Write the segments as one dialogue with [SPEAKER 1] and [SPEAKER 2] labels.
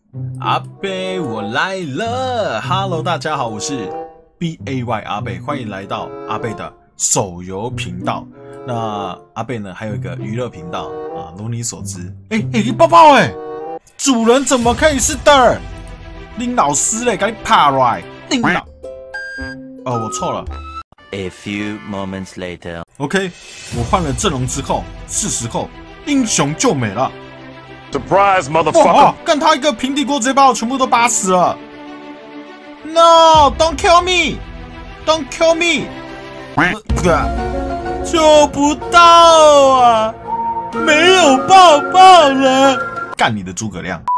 [SPEAKER 1] 阿贝，我来了 ！Hello， 大家好，我是 BAY 阿贝，欢迎来到阿贝的手游频道。那阿贝呢，还有一个娱乐频道啊，如你所知。抱抱主人怎么可以是的？林老师嘞，赶紧爬来！林老，我错了。
[SPEAKER 2] A few moments later.
[SPEAKER 1] OK， 我换了阵容之后，是时候英雄救美了。
[SPEAKER 3] Surprise, motherfucker！
[SPEAKER 1] 哇！干他一个平底锅，直接把我全部都扒死了。No, don't kill me! Don't kill me! 救不到啊！没有抱抱了。干你的诸葛亮！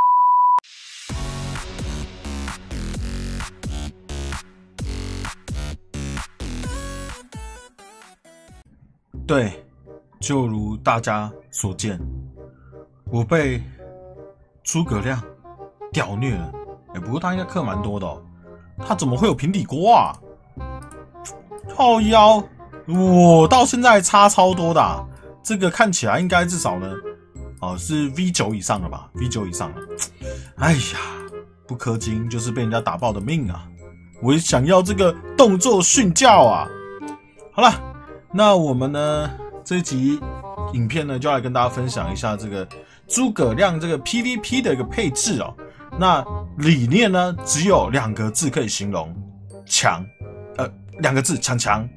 [SPEAKER 1] 对，就如大家所见。我被诸葛亮屌虐了，不过他应该氪蛮多的哦。他怎么会有平底锅啊？靠腰，我到现在差超多的啊。这个看起来应该至少呢，是 V9 以上了吧 ？V9 以上了。哎呀，不氪金就是被人家打爆的命啊！我也想要这个动作训教啊。好了，那我们呢这一集影片呢就来跟大家分享一下这个诸葛亮这个 PVP 的一个配置哦。那理念呢只有2个字可以形容，强。2个字，强。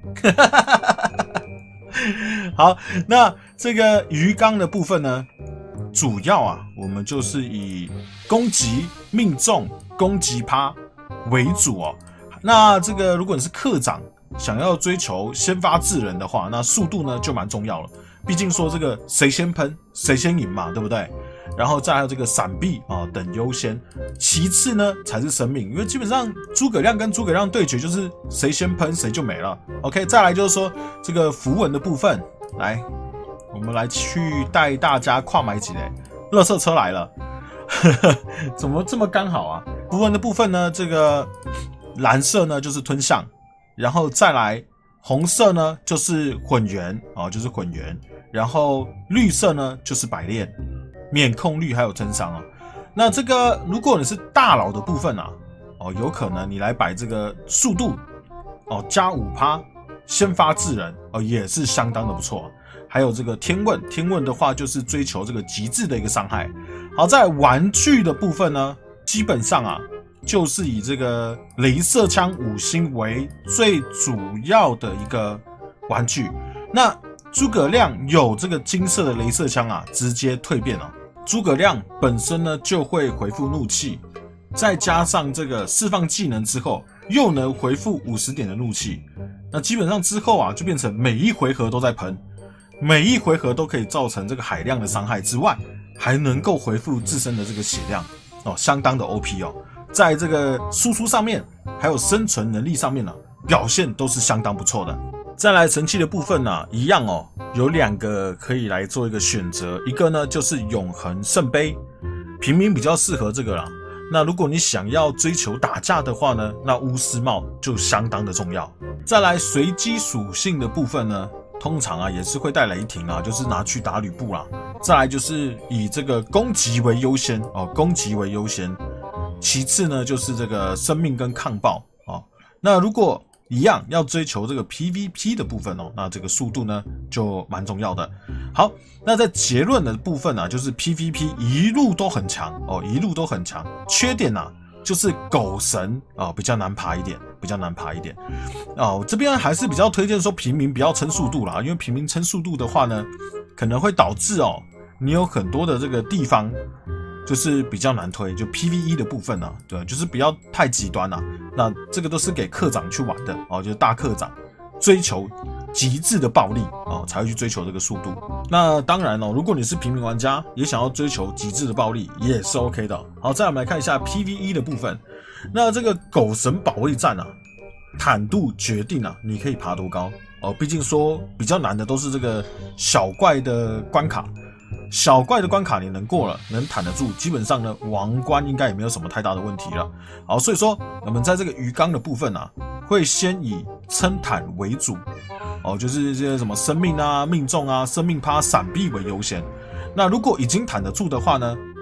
[SPEAKER 1] 好，那这个鱼缸的部分呢，主要啊我们就是以攻击命中、攻击趴为主哦。那这个如果你是课长，想要追求先发制人的话，那速度呢就蛮重要了。毕竟说这个谁先喷谁先赢嘛，对不对？然后再还有这个闪避啊等优先，其次呢才是生命，因为基本上诸葛亮跟诸葛亮对决就是谁先喷谁就没了。OK， 再来就是说这个符文的部分，来我们来去带大家跨买几嘞，垃圾车来了，怎么这么刚好啊？符文的部分呢，这个蓝色呢就是吞象，然后再来红色呢就是混元就是混元，然后绿色呢就是百炼。免控率还有增伤啊。那这个如果你是大佬的部分啊，有可能你来摆这个速度加 5%， 先发制人也是相当的不错。还有这个天问，天问的话就是追求这个极致的一个伤害。好，在玩具的部分呢，基本上啊就是以这个雷射枪5星为最主要的一个玩具。那诸葛亮有这个金色的雷射枪啊，直接蜕变了。诸葛亮本身呢就会回复怒气，再加上这个释放技能之后，又能回复50点的怒气。那基本上之后啊，就变成每一回合都在喷，每一回合都可以造成这个海量的伤害之外，还能够回复自身的这个血量相当的 OP 哦。在这个输出上面，还有生存能力上面呢，表现都是相当不错的。再来神器的部分呢，一样有2个可以来做一个选择，一个呢就是永恒圣杯，平民比较适合这个啦。那如果你想要追求打架的话呢，那巫师帽就相当的重要。再来随机属性的部分呢，通常啊也是会带雷霆啊，就是拿去打吕布啦。再来就是以这个攻击为优先攻击为优先，其次呢就是这个生命跟抗爆那如果一样要追求这个 PVP 的部分那这个速度呢就蛮重要的。好，那在结论的部分就是 PVP 一路都很强一路都很强。缺点就是狗神比较难爬一点，这边还是比较推荐说平民不要撑速度啦，因为平民撑速度的话呢，可能会导致你有很多的这个地方就是比较难推，就 PVE 的部分对，就是不要太极端那这个都是给课长去玩的就是大课长追求极致的暴力才会去追求这个速度。那当然如果你是平民玩家，也想要追求极致的暴力，也是 OK 的。好，再来我们来看一下 PVE 的部分。那这个狗神保卫战坦度决定你可以爬多高毕竟说比较难的都是这个小怪的关卡。小怪的关卡你能过了，能坦得住，基本上呢王关应该也没有什么太大的问题了。好，所以说我们在这个鱼缸的部分会先以撑坦为主就是这些什么生命命中生命趴闪避为优先。那如果已经坦得住的话呢，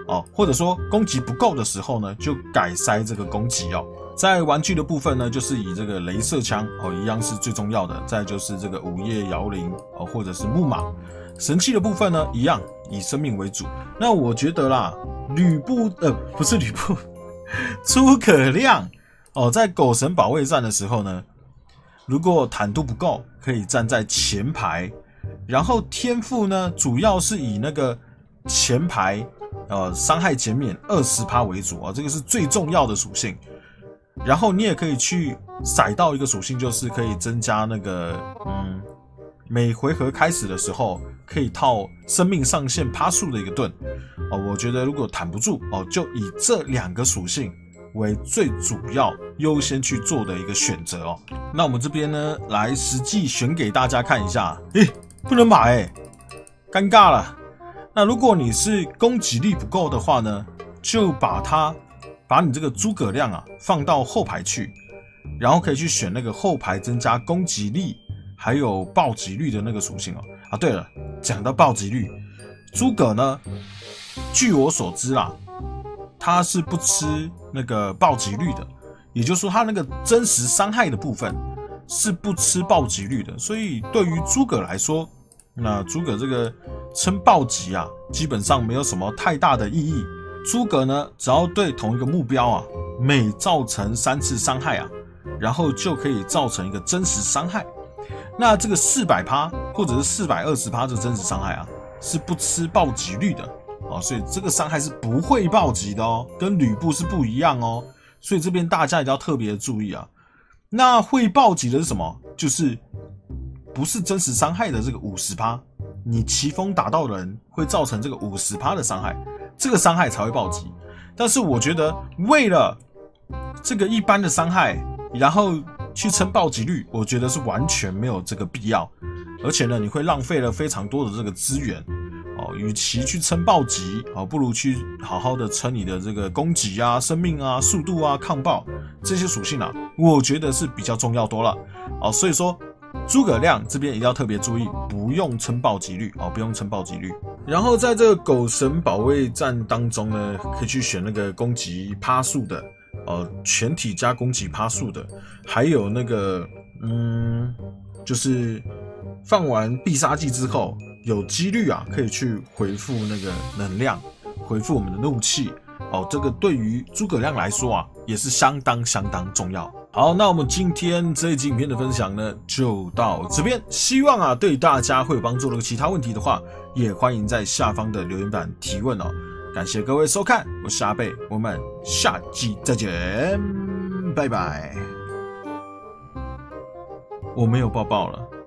[SPEAKER 1] 哦，或者说攻击不够的时候呢，就改塞这个攻击哦。在玩具的部分呢，就是以这个雷射枪哦，一样是最重要的。再就是这个午夜摇铃哦，或者是木马。神器的部分呢，一样以生命为主。那我觉得啦，不是吕布，诸葛亮哦，在狗神保卫战的时候呢，如果坦度不够，可以站在前排。然后天赋呢，主要是以那个前排伤害减免20%为主哦，这个是最重要的属性。然后你也可以去甩到一个属性，就是可以增加那个每回合开始的时候可以套生命上限趴数的一个盾哦。我觉得如果坦不住哦，就以这2个属性为最主要优先去做的一个选择哦。那我们这边呢，来实际选给大家看一下。不能买尴尬了。那如果你是攻击力不够的话呢，就把你这个诸葛亮啊放到后排去，然后可以去选那个后排增加攻击力还有暴击率的那个属性哦。啊，对了，讲到暴击率，诸葛呢，据我所知啦，他是不吃那个暴击率的，也就是说他那个真实伤害的部分是不吃暴击率的。所以对于诸葛来说，那诸葛这个撑暴击啊，基本上没有什么太大的意义。诸葛呢，只要对同一个目标啊，每造成3次伤害啊，然后就可以造成一个真实伤害。那这个400%或者是420%的真实伤害啊，是不吃暴击率的哦，所以这个伤害是不会暴击的哦，跟吕布是不一样哦。所以这边大家一定要特别注意啊。那会暴击的是什么？就是不是真实伤害的这个50%，你奇风打到人会造成这个50%的伤害。这个伤害才会暴击。但是我觉得为了这个一般的伤害，然后去撑暴击率，我觉得是完全没有这个必要。而且呢，你会浪费了非常多的这个资源哦。与其去撑暴击哦，不如去好好的撑你的这个攻击啊、生命啊、速度啊、抗暴这些属性啊，我觉得是比较重要多了哦。所以说，诸葛亮这边一定要特别注意，不用撑暴击率哦，不用撑暴击率。然后在这个狗神保卫战当中呢，可以去选那个攻击趴数的，全体加攻击趴数的，还有那个就是放完必杀技之后，有几率啊可以去回复那个能量，回复我们的怒气哦。这个对于诸葛亮来说啊，也是相当重要。好，那我们今天这一集影片的分享呢，就到这边。希望啊对大家会有帮助。如果其他问题的话，也欢迎在下方的留言板提问哦。感谢各位收看，我是阿贝，我们下集再见，拜拜。我没有抱抱了。